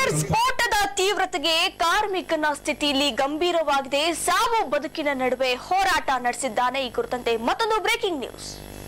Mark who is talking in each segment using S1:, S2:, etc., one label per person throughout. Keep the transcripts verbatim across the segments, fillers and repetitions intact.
S1: Boiler ಸ್ಫೋಟದ ತೀವ್ರತೆಗೆ ಕಾರ್ಮಿಕನ ಸ್ಥಿತಿಯಲ್ಲಿ ಗಂಭೀರವಾಗಿದೆ. ಸಾವು ಬದುಕಿನ ನಡುವೆ ಹೋರಾಟ ನಡೆಸಿದ್ದಾನೆ. ಈ ಕುರಿತಂತೆ ಮತ್ತೊಂದು ಬ್ರೇಕಿಂಗ್ ನ್ಯೂಸ್.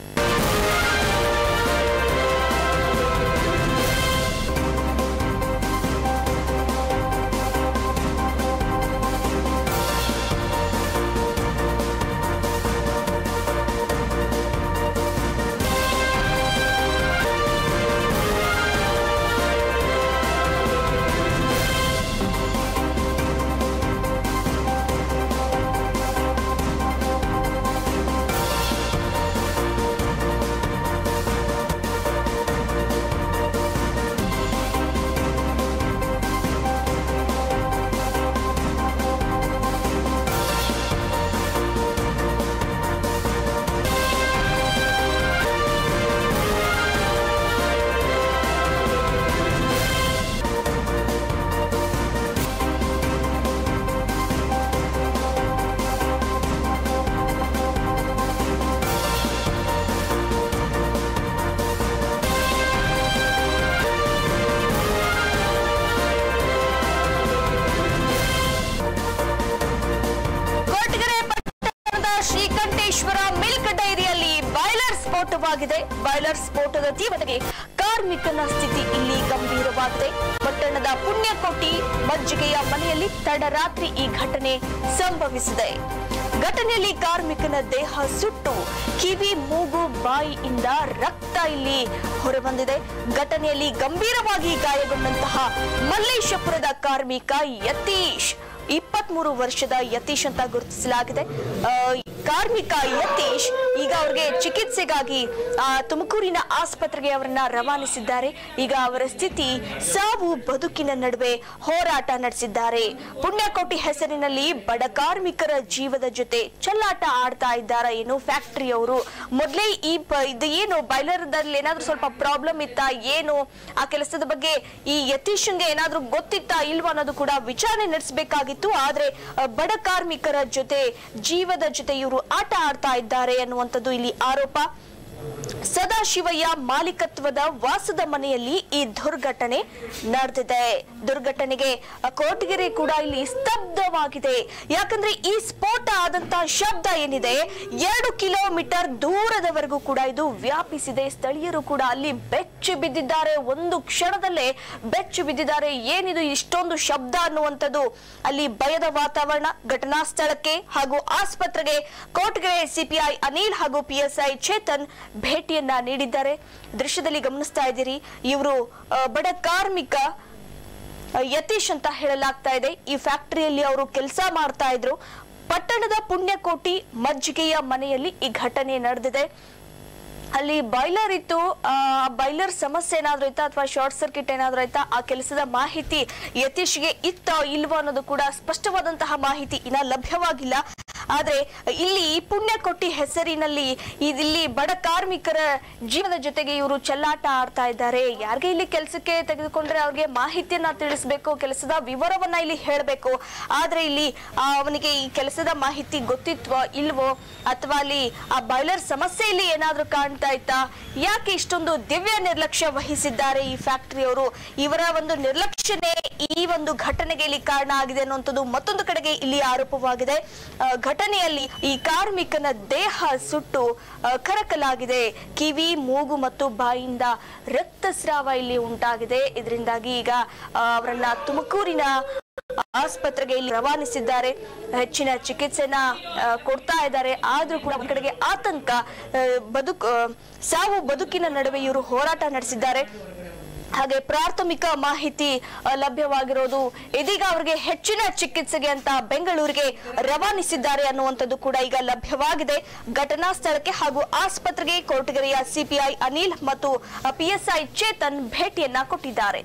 S1: ಶ್ರೀಕಂಠೇಶ್ವರ ಮಿಲ್ಕ್ ಡೈರಿಯಲ್ಲಿ ಬಾಯ್ಲರ್ ಸ್ಫೋಟವಾಗಿದೆ. ಬಾಯ್ಲರ್ ಸ್ಫೋಟದ ತೀವ್ರತೆಗೆ ಕಾರ್ಮಿಕನ ಸ್ಥಿತಿ ಇಲ್ಲಿ ಗಂಭೀರವಾಗಿದೆ. ಪಟ್ಟಣದ ಪುಣ್ಯಕೋಟಿ ಮಜ್ಜಿಗೆಯ ಮನೆಯಲ್ಲಿ ತಡರಾತ್ರಿ ಈ ಘಟನೆ ಸಂಭವಿಸಿದೆ. ಘಟನೆಯಲ್ಲಿ ಕಾರ್ಮಿಕನ ದೇಹ ಸುಟ್ಟು ಕಿವಿ, ಮೂಗು, ಬಾಯಿಯಿಂದ ರಕ್ತ ಇಲ್ಲಿ ಹೊರಬಂದಿದೆ. ಘಟನೆಯಲ್ಲಿ ಗಂಭೀರವಾಗಿ ಗಾಯಗೊಂಡಂತಹ ಮಲ್ಲೇಶಪುರದ ಕಾರ್ಮಿಕ ಯತೀಶ್, ಇಪ್ಪತ್ತ್ ಮೂರು ವರ್ಷದ ಯತೀಶ್ ಅಂತ ಗುರುತಿಸಲಾಗಿದೆ. ಕಾರ್ಮಿಕ ಯತೀಶ್ ಈಗ ಅವ್ರಿಗೆ ಚಿಕಿತ್ಸೆಗಾಗಿ ತುಮಕೂರಿನ ಆಸ್ಪತ್ರೆಗೆ ಅವರನ್ನ ರವಾನಿಸಿದ್ದಾರೆ. ಈಗ ಅವರ ಸ್ಥಿತಿ ಸಾವು ಬದುಕಿನ ನಡುವೆ ಹೋರಾಟ ನಡೆಸಿದ್ದಾರೆ. ಪುಣ್ಯಕೋಟಿ ಹೆಸರಿನಲ್ಲಿ ಬಡ ಕಾರ್ಮಿಕರ ಜೀವದ ಜೊತೆ ಚೆಲ್ಲಾಟ ಆಡ್ತಾ ಇದ್ದಾರೆ ಏನು ಫ್ಯಾಕ್ಟರಿಯವರು. ಮೊದಲೇ ಈ ಇದು ಏನು ಬಾಯ್ಲರ್ದಲ್ಲಿ ಏನಾದ್ರೂ ಸ್ವಲ್ಪ ಪ್ರಾಬ್ಲಮ್ ಇತ್ತಾ ಏನು, ಆ ಕೆಲಸದ ಬಗ್ಗೆ ಈ ಯತೀಶ್ಗೆ ಏನಾದ್ರೂ ಗೊತ್ತಿತ್ತಾ ಇಲ್ವಾ ಅನ್ನೋದು ಕೂಡ ವಿಚಾರಣೆ ನಡೆಸಬೇಕಾಗಿತ್ತು. ಆದ್ರೆ ಬಡ ಕಾರ್ಮಿಕರ ಜೊತೆ ಜೀವದ ಜೊತೆ ಇವರು ಆಟ ಆಡ್ತಾ ಇದ್ದಾರೆ ಅನ್ನುವಂಥದ್ದು ಇಲ್ಲಿ ಆರೋಪ. ಸದಾಶಿವಯ್ಯ ಮಾಲೀಕತ್ವದ ವಾಸದ ಮನೆಯಲ್ಲಿ ಈ ದುರ್ಘಟನೆ ನಡೆದಿದೆ. ದುರ್ಘಟನೆಗೆ ಕೋಟಗೆರೆ ಕೂಡ ಇಲ್ಲಿ ಸ್ತಬ್ಧವಾಗಿದೆ. ಯಾಕಂದ್ರೆ ಈ ಸ್ಫೋಟ ಆದಂತ ಶಬ್ದ ಏನಿದೆ ಎರಡು ಕಿಲೋಮೀಟರ್ ದೂರದವರೆಗೂ ಕೂಡ ಇದು ವ್ಯಾಪಿಸಿದೆ. ಸ್ಥಳೀಯರು ಕೂಡ ಅಲ್ಲಿ ಬೆಚ್ಚಿ ಬಿದ್ದಿದ್ದಾರೆ. ಒಂದು ಕ್ಷಣದಲ್ಲೇ ಬೆಚ್ಚಿ ಬಿದ್ದಿದ್ದಾರೆ. ಏನಿದು ಇಷ್ಟೊಂದು ಶಬ್ದ ಅನ್ನುವಂಥದ್ದು ಅಲ್ಲಿ ಭಯದ ವಾತಾವರಣ. ಘಟನಾ ಸ್ಥಳಕ್ಕೆ ಹಾಗೂ ಆಸ್ಪತ್ರೆಗೆ ಕೋಟಗೆರೆ ಸಿಪಿಐ ಅನಿಲ್ ಹಾಗೂ ಪಿಎಸ್ಐ ಚೇತನ್ ಭೇಟಿಯನ್ನ ನೀಡಿದ್ದಾರೆ. ದೃಶ್ಯದಲ್ಲಿ ಗಮನಿಸ್ತಾ ಇದ್ದೀರಿ, ಇವರು ಬಡ ಕಾರ್ಮಿಕ ಯತೀಶ್ ಅಂತ ಹೇಳಲಾಗ್ತಾ ಇದೆ. ಈ ಫ್ಯಾಕ್ಟರಿಯಲ್ಲಿ ಅವರು ಕೆಲಸ ಮಾಡ್ತಾ ಇದ್ರು. ಪಟ್ಟಣದ ಪುಣ್ಯಕೋಟಿ ಮಜ್ಜಿಗೆಯ ಮನೆಯಲ್ಲಿ ಈ ಘಟನೆ ನಡೆದಿದೆ. ಅಲ್ಲಿ ಬಾಯ್ಲರ್ ಇತ್ತು. ಆ ಬಾಯ್ಲರ್ ಸಮಸ್ಯೆ ಏನಾದ್ರೂ ಇತ್ತಾ ಅಥವಾ ಶಾರ್ಟ್ ಸರ್ಕ್ಯೂಟ್ ಏನಾದ್ರೂ ಆಯ್ತಾ, ಆ ಕೆಲಸದ ಮಾಹಿತಿ ಯತೀಶ್ಗೆ ಇತ್ತೋ ಇಲ್ವೋ ಅನ್ನೋದು ಕೂಡ ಸ್ಪಷ್ಟವಾದಂತಹ ಮಾಹಿತಿ ಇನ್ನ ಲಭ್ಯವಾಗಿಲ್ಲ. ಆದ್ರೆ ಇಲ್ಲಿ ಪುಣ್ಯಕೋಟಿ ಹೆಸರಿನಲ್ಲಿ ಇಲ್ಲಿ ಬಡ ಕಾರ್ಮಿಕರ ಜೀವನದ ಜೊತೆಗೆ ಇವರು ಚೆಲ್ಲಾಟ ಆಡ್ತಾ ಇದ್ದಾರೆ. ಯಾರಿಗೆ ಇಲ್ಲಿ ಕೆಲಸಕ್ಕೆ ತೆಗೆದುಕೊಂಡ್ರೆ ಅವ್ರಿಗೆ ಮಾಹಿತಿಯನ್ನ ತಿಳಿಸಬೇಕು, ಕೆಲಸದ ವಿವರವನ್ನ ಇಲ್ಲಿ ಹೇಳಬೇಕು. ಆದ್ರೆ ಇಲ್ಲಿ ಅವನಿಗೆ ಈ ಕೆಲಸದ ಮಾಹಿತಿ ಗೊತ್ತಿತ್ವೋ ಇಲ್ವೋ ಅಥವಾ ಅಲ್ಲಿ ಆ ಬಾಯ್ಲರ್ ಸಮಸ್ಯೆ ಇಲ್ಲಿ ಏನಾದ್ರೂ ಕಾಣ್ತಾ ಇತ್ತಾ, ಯಾಕೆ ಇಷ್ಟೊಂದು ದಿವ್ಯ ನಿರ್ಲಕ್ಷ್ಯ ವಹಿಸಿದ್ದಾರೆ ಈ ಫ್ಯಾಕ್ಟರಿಯವರು, ಇವರ ಒಂದು ನಿರ್ಲಕ್ಷ್ಯನೇ ಈ ಒಂದು ಘಟನೆಗೆ ಇಲ್ಲಿ ಕಾರಣ ಆಗಿದೆ ಅನ್ನುವಂಥದ್ದು ಮತ್ತೊಂದು ಕಡೆಗೆ ಇಲ್ಲಿ ಆರೋಪವಾಗಿದೆ. ಘಟನೆಯಲ್ಲಿ ಈ ಕಾರ್ಮಿಕನ ದೇಹ ಸುಟ್ಟು ಕರಕಲಾಗಿದೆ. ಕಿವಿ, ಮೂಗು ಮತ್ತು ಬಾಯಿಯಿಂದ ರಕ್ತಸ್ರಾವ ಇಲ್ಲಿ ಉಂಟಾಗಿದೆ. ಇದರಿಂದಾಗಿ ಈಗ ಅವರನ್ನ ತುಮಕೂರಿನ ಆಸ್ಪತ್ರೆಗೆ ಇಲ್ಲಿ ರವಾನಿಸಿದ್ದಾರೆ. ಹೆಚ್ಚಿನ ಚಿಕಿತ್ಸೆನ ಕೊಡ್ತಾ ಇದ್ದಾರೆ. ಆದ್ರೂ ಕೂಡ ಒಂದ್ ಕಡೆಗೆ ಆತಂಕ, ಬದುಕು ಸಾವು ಬದುಕಿನ ನಡುವೆ ಇವರು ಹೋರಾಟ ನಡೆಸಿದ್ದಾರೆ. ಹಾಗೆ ಪ್ರಾಥಮಿಕ ಮಾಹಿತಿ ಲಭ್ಯವಾಗಿರೋದು ಇದೀಗ ಅವರಿಗೆ ಹೆಚ್ಚಿನ ಚಿಕಿತ್ಸೆಗೆ ಅಂತ ಬೆಂಗಳೂರಿಗೆ ರವಾನಿಸಿದ್ದಾರೆ ಅನ್ನುವಂಥದ್ದು ಕೂಡ ಈಗ ಲಭ್ಯವಾಗಿದೆ. ಘಟನಾ ಸ್ಥಳಕ್ಕೆ ಹಾಗೂ ಆಸ್ಪತ್ರೆಗೆ ಕೋಟಗೆರೆಯ ಸಿಪಿಐ ಅನಿಲ್ ಮತ್ತು ಪಿಎಸ್ಐ ಚೇತನ್ ಭೇಟಿಯನ್ನ ಕೊಟ್ಟಿದ್ದಾರೆ.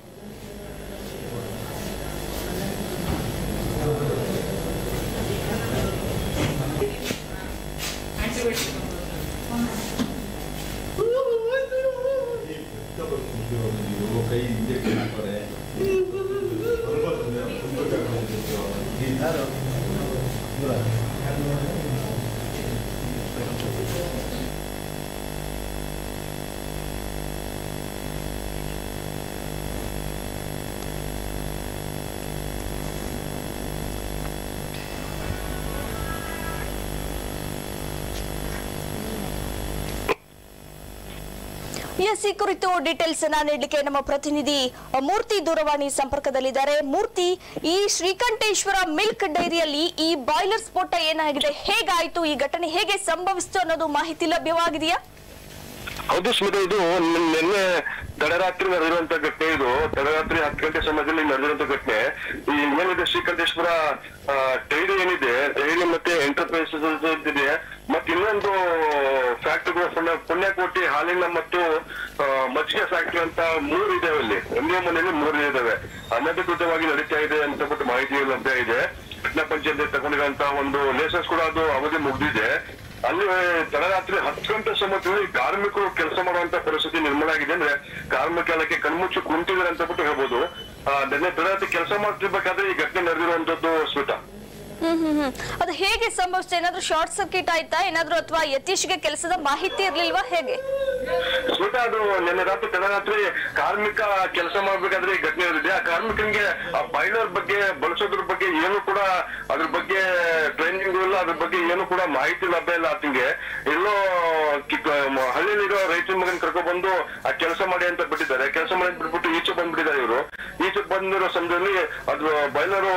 S1: ಎಸ್ ಈ ಕುರಿತು ಡೀಟೇಲ್ಸ್ ಅನ್ನ ನೀಡಲಿಕ್ಕೆ ನಮ್ಮ ಪ್ರತಿನಿಧಿ ಮೂರ್ತಿ ದೂರವಾಣಿ ಸಂಪರ್ಕದಲ್ಲಿದ್ದಾರೆ. ಮೂರ್ತಿ, ಈ ಶ್ರೀಕಂಠೇಶ್ವರ ಮಿಲ್ಕ್ ಡೈರಿಯಲ್ಲಿ ಈ ಬಾಯ್ಲರ್ ಸ್ಫೋಟ ಏನಾಗಿದೆ, ಹೇಗಾಯ್ತು, ಈ ಘಟನೆ ಹೇಗೆ ಸಂಭವಿಸಿತು ಅನ್ನೋದು ಮಾಹಿತಿ ಲಭ್ಯವಾಗಿದೆಯಾ?
S2: ಹೌದು ಸ್ಮಿತಾ, ಇದು ನಿನ್ನೆ ತಡರಾತ್ರಿ ನಡೆದಿರುವಂತ ಘಟನೆ. ಇದು ತಡರಾತ್ರಿ ಹತ್ತು ಗಂಟೆ ಸಮಯದಲ್ಲಿ ನಡೆದಿರುವಂತ ಘಟನೆ. ಈ ಏನಿದೆ ಶ್ರೀಕಂಠೇಶ್ವರ ಡೈರಿ ಏನಿದೆ, ಡೈರಿ ಮತ್ತೆ ಎಂಟರ್ಪ್ರೈಸಸ್ ಇದೆ, ಮತ್ತೆ ಇನ್ನೊಂದು ಫ್ಯಾಕ್ಟರಿಗಳು ಪುಣ್ಯಕೋಟಿ ಹಾಲಿನ ಮತ್ತು ಮಜ್ಜಿಗೆ ಫ್ಯಾಕ್ಟರಿ ಅಂತ ಮೂರು ಇದಾವೆ. ಅಲ್ಲಿ ಒಂದೇ ಮನೆಯಲ್ಲಿ ಮೂರು ಇದಾವೆ. ಅನಧಿಕೃತವಾಗಿ ನಡೀತಾ ಇದೆ ಅಂತ ಬಿಟ್ಟು ಮಾಹಿತಿ ಲಭ್ಯ ಇದೆ. ಪಟ್ಟಣ ಪಂಚಾಯತ್ ತಗೊಂಡಿರುವಂತಹ ಒಂದು ಲೈಸೆನ್ಸ್ ಕೂಡ ಅದು ಅವಧಿ ಮುಗಿದಿದೆ. ಅಲ್ಲಿ ತಡರಾತ್ರಿ ಹತ್ತು ಗಂಟೆ ಸಮಯದಲ್ಲಿ ಕಾರ್ಮಿಕರು ಕೆಲಸ ಮಾಡುವಂತ ಪರಿಸ್ಥಿತಿ ನಿರ್ಮಾಣ ಆಗಿದೆ. ಅಂದ್ರೆ ಕಾರ್ಮಿಕ ಕಣ್ಮುಚ್ಚಿ ಕುಂತಿದ್ದಾರೆ ಅಂತ ಬಿಟ್ಟು ಹೇಳ್ಬೋದು. ನಿನ್ನೆ ತಡರಾತ್ರಿ ಕೆಲಸ ಮಾಡ್ತಿರ್ಬೇಕಾದ್ರೆ ಈ ಘಟನೆ ನಡೆದಿರುವಂತದ್ದು ಸ್ಮಿತಾ.
S1: ಹ್ಮ್ ಹ್ಮ್ ಹ್ಮ್ ಅದು ಹೇಗೆ ಸಂಭವಿಸಿದೆ? ಏನಾದ್ರು ಶಾರ್ಟ್ ಸರ್ಕ್ಯೂಟ್ ಆಯ್ತಾ ಏನಾದ್ರು, ಅಥವಾ ಯತೀಶ್ಗೆ ಕೆಲಸದ ಮಾಹಿತಿ ಇರ್ಲಿಲ್ವಾ, ಹೇಗೆ?
S2: ಸ್ಮಿತಾ, ಅದು ನಿನ್ನೆ ರಾತ್ರಿ ತಡರಾತ್ರಿ ಕಾರ್ಮಿಕ ಕೆಲಸ ಮಾಡ್ಬೇಕಾದ್ರೆ ಈ ಘಟನೆ ನಡೆದಿದೆ. ಆ ಕಾರ್ಮಿಕನಿಗೆ ಆ ಬಾಯ್ಲರ್ ಬಗ್ಗೆ ಬಳಸೋದ್ರ ಬಗ್ಗೆ ಏನು ಕೂಡ ಅದ್ರ ಬಗ್ಗೆ ಟ್ರೈನಿಂಗ್ ಇಲ್ಲ, ಅದ್ರ ಬಗ್ಗೆ ಏನು ಕೂಡ ಮಾಹಿತಿ ಲಭ್ಯ ಇಲ್ಲ. ಆತನಿಗೆ ಎಲ್ಲೋ ಹಳ್ಳಿಲಿರೋ ರೈತರ ಮಗನ್ ಕರ್ಕೊಂಡ್ ಬಂದು ಆ ಕೆಲಸ ಮಾಡಿ ಅಂತ ಬಿಟ್ಟಿದ್ದಾರೆ. ಕೆಲಸ ಮಾಡಿ ಬಿಟ್ಬಿಟ್ಟು ಈಚೆ ಬಂದ್ಬಿಟ್ಟಿದ್ದಾರೆ ಇವರು. ಈಚೆ ಬಂದಿರೋ ಸಮಯದಲ್ಲಿ ಅದು ಬಾಯ್ಲರು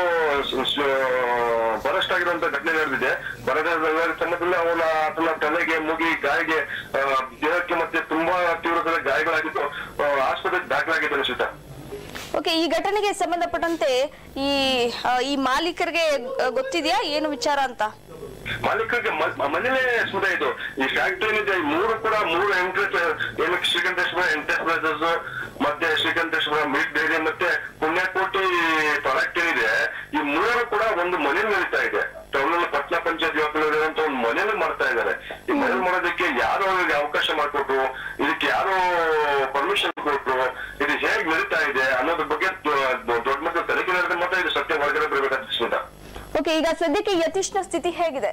S2: ಬರಸ್ಟ್ ಆಗಿರುವಂತ ಘಟನೆ ನಡೆದಿದೆ. ಬರದ ಸಮಯದಲ್ಲಿ ಅವನ ಆತನ ತಲೆಗೆ, ಮುಗಿ, ಗಾಯಗೆ, ದೇಹಕ್ಕೆ ಮತ್ತೆ ತುಂಬಾ ತೀವ್ರವಾದ ಗಾಯಗಳಾಗಿದ್ದು ಆಸ್ಪತ್ರೆಗೆ ದಾಖಲಾಗಿದೆ ಅನಿಸುತ್ತಾ.
S1: ಓಕೆ, ಈ ಘಟನೆಗೆ ಸಂಬಂಧಪಟ್ಟಂತೆ ಈ ಈ ಮಾಲೀಕರಿಗೆ ಗೊತ್ತಿದೆಯಾ ಏನು ವಿಚಾರ ಅಂತ?
S2: ಮಾಲೀಕರಿಗೆ ಮನೇಲೆ ಸ್ಮಿತಾ, ಇದು ಈ ಫ್ಯಾಕ್ಟರಿ ಏನಿದೆ ಈ ಮೂರು ಕೂಡ ಮೂರು ಎಂಟ್ರೆಸ್ ಏನು ಶ್ರೀಕಂಠೇಶ್ವರ ಎಂಟರ್ಪ್ರೈಸಸ್ ಮತ್ತೆ ಶ್ರೀಕಂಠೇಶ್ವರ ಮಿಲ್ಕ್ ಡೈರಿ ಮತ್ತೆ ಪುಣ್ಯಕೋಟಿ ಪ್ರಾಡಕ್ಟ್ ಏನಿದೆ, ಈ ಮೂರು ಕೂಡ ಒಂದು ಮನೇಲಿ ನಡೀತಾ ಇದೆ. ಟೌನಲ್ಲಿ ಪಟ್ಟಣ ಪಂಚಾಯತ್ ವ್ಯಾಪ್ತಿಯಲ್ಲಿರುವಂತ ಒಂದು ಮನೇಲಿ ಮಾಡ್ತಾ ಇದ್ದಾರೆ. ಈ ಮನೇಲಿ ಮಾಡೋದಕ್ಕೆ ಯಾರು ಅವರಿಗೆ ಅವಕಾಶ ಮಾಡಿಕೊಟ್ರು, ಇದಕ್ಕೆ ಯಾರು ಪರ್ಮಿಷನ್ ಕೊಟ್ರು, ಇದು ಹೇಗೆ ನಡೀತಾ ಇದೆ ಅನ್ನೋದ್ರ ಬಗ್ಗೆ ದೊಡ್ಡ ಮಟ್ಟದ ತನಿಖೆ ನಡೆದ ಮಾತ್ರ ಇದು ಸತ್ಯ ಹೊರಗಡೆ ಬರಬೇಕಾಗ್ತದೆ ಸ್ಮಿತಾ.
S1: ಓಕೆ, ಈಗ ಸದ್ಯಕ್ಕೆ ಯತೀಶ್ನ ಸ್ಥಿತಿ ಹೇಗಿದೆ?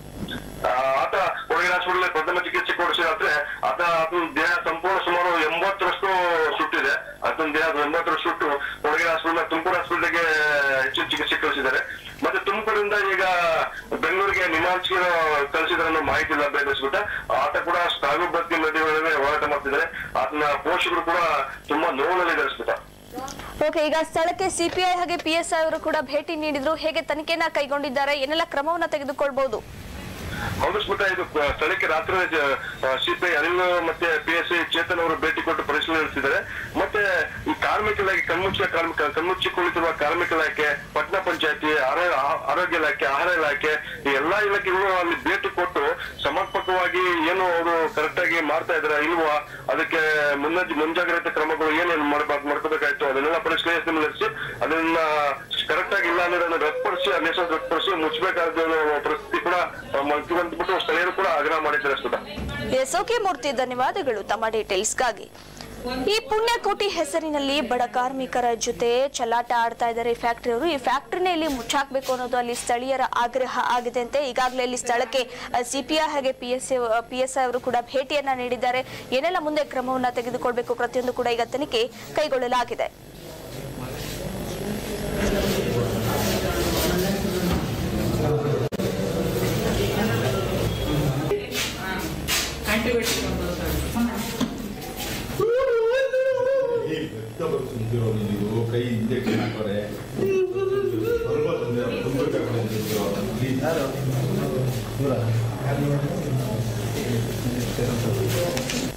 S2: ಆತ ಹೊರಗಿನ ಹಾಸ್ಪಿಟಲ್ ಪ್ರಥಮ ಚಿಕಿತ್ಸೆ ಕೊಡಿಸಿದ್ರೆ ಆತ ಆತನ ದೇಹ ಸಂಪೂರ್ಣ ಸುಮಾರು ಎಂಬತ್ತರಷ್ಟು ಸುಟ್ಟಿದೆ. ಆತನ ದೇಹ ಎಂಬತ್ತರಷ್ಟು ಸುಟ್ಟು ಹೊರಗಿನ ಹಾಸ್ಪಿಟಲ್ ತುಮಕೂರು ಹಾಸ್ಪಿಟಲ್ಗೆ ಹೆಚ್ಚಿನ ಚಿಕಿತ್ಸೆ ಕಳಿಸಿದ್ದಾರೆ. ಮತ್ತೆ ತುಮಕೂರಿಂದ ಈಗ ಬೆಂಗಳೂರಿಗೆ ನಿಮಾನ್ಸ್ಗೆ ಕಳಿಸಿದ್ರೆ ಅನ್ನೋ ಮಾಹಿತಿ ಲಭ್ಯ ಇರಿಸ್ಬಿಟ್ಟ. ಆತ ಕೂಡ ಸಾವಿರ ಬದುಕಿ ನದಿಗಳಲ್ಲಿ ಹೋರಾಟ ಮಾಡ್ತಿದ್ದಾರೆ. ಆತನ ಪೋಷಕರು ಕೂಡ ತುಂಬಾ ನೋವಿನಲ್ಲಿ ಧರಿಸ್ಬಿಟ್ಟ.
S1: ಓಕೆ, ಈಗ ಸ್ಥಳಕ್ಕೆ ಸಿಪಿಐ ಹಾಗೆ ಪಿಎಸ್ಐ ಅವರು ಕೂಡ ಭೇಟಿ ನೀಡಿದ್ರು. ಹೇಗೆ ತನಿಖೆನ ಕೈಗೊಂಡಿದ್ದಾರೆ, ಏನೆಲ್ಲ ಕ್ರಮವನ್ನ ತೆಗೆದುಕೊಳ್ಬಹುದು?
S2: ಹೌದು ಸ್ಮಿತಾ, ಇದು ಸ್ಥಳಕ್ಕೆ ರಾತ್ರಿ ಸಿಪಿಐ ಅನಿಲ್ ಮತ್ತೆ ಪಿಎಸ್ಐ ಚೇತನ್ ಅವರು ಭೇಟಿ ಕೊಟ್ಟು ಪರಿಶೀಲನೆ ನಡೆಸಿದ್ದಾರೆ. ಮತ್ತೆ ಈ ಕಾರ್ಮಿಕ ಇಲಾಖೆ ಕಣ್ಮುಚ್ಚ ಕಾರ್ಮಿಕ ಕಣ್ಮುಚ್ಚಿ ಕುಳಿತಿರುವ ಕಾರ್ಮಿಕ ಇಲಾಖೆ, ಪಟ್ಟಣ ಪಂಚಾಯತಿ, ಆರೋಗ್ಯ ಇಲಾಖೆ, ಆಹಾರ ಇಲಾಖೆ, ಈ ಎಲ್ಲಾ ಇಲಾಖೆಗಳು ಅಲ್ಲಿ ಭೇಟಿ ಕೊಟ್ಟು ಸಮರ್ಪಕವಾಗಿ ಏನು ಅವರು ಕರೆಕ್ಟ್ ಆಗಿ ಮಾಡ್ತಾ ಇದಾರೆ ಇಲ್ವಾ, ಅದಕ್ಕೆ ಮುನ್ನ ಮುಂಜಾಗ್ರತೆ ಕ್ರಮಗಳು ಏನೇನು ಮಾಡ್ಬೇಕು ಮಾಡ್ಕೋಬೇಕಾಯ್ತು ಅದನ್ನೆಲ್ಲ ಪರಿಶೀಲನೆ ನಡೆಸಿ ಅದನ್ನ ಕರೆಕ್ಟ್ ಆಗಿ ಇಲ್ಲ ಅನ್ನೋದನ್ನ ರದ್ದುಪಡಿಸಿ ಆ ಲೈಸೆನ್ಸ್ ರದ್ದುಪಡಿಸಿ ಮುಚ್ಚಬೇಕಾದ ಪರಿಸ್ಥಿತಿ ಕೂಡ ಬಂದ್ಬಿಟ್ಟು ಸ್ಥಳೀಯರು ಕೂಡ ಆಗ್ರಹ ಮಾಡಿದ್ದಾರೆ ಸ್ಮಿತಾ.
S1: ಎಸ್, ಓಕೆ ಮೂರ್ತಿ, ಧನ್ಯವಾದಗಳು ತಮ್ಮ ಡೀಟೇಲ್ಸ್ಗಾಗಿ. ಈ ಪುಣ್ಯಕೋಟಿ ಹೆಸರಿನಲ್ಲಿ ಬಡ ಕಾರ್ಮಿಕರ ಜೊತೆ ಚಲಾಟ ಆಡ್ತಾ ಇದ್ದಾರೆ ಫ್ಯಾಕ್ಟರಿಯವರು. ಈ ಫ್ಯಾಕ್ಟರಿನಲ್ಲಿ ಮುಚ್ಚಾಕ್ಬೇಕು ಅನ್ನೋದು ಅಲ್ಲಿ ಸ್ಥಳೀಯರ ಆಗ್ರಹ ಆಗಿದೆ ಅಂತೆ. ಈಗಾಗಲೇ ಅಲ್ಲಿ ಸ್ಥಳಕ್ಕೆ ಸಿಪಿಐ ಹಾಗೆ ಪಿಎಸ್ಐ ಪಿಎಸ್ಐ ಅವರು ಕೂಡ ಭೇಟಿಯನ್ನ ನೀಡಿದ್ದಾರೆ. ಏನೆಲ್ಲ ಮುಂದೆ ಕ್ರಮವನ್ನ ತೆಗೆದುಕೊಳ್ಬೇಕು ಪ್ರತಿಯೊಂದು ಕೂಡ ಈಗ ತನಿಖೆ ಕೈಗೊಳ್ಳಲಾಗಿದೆ.
S3: ಕೈ ಇಂಜೆಕ್ಷನ್ ಹಾಕೋರೆ ಸ್ವಲ್ಪ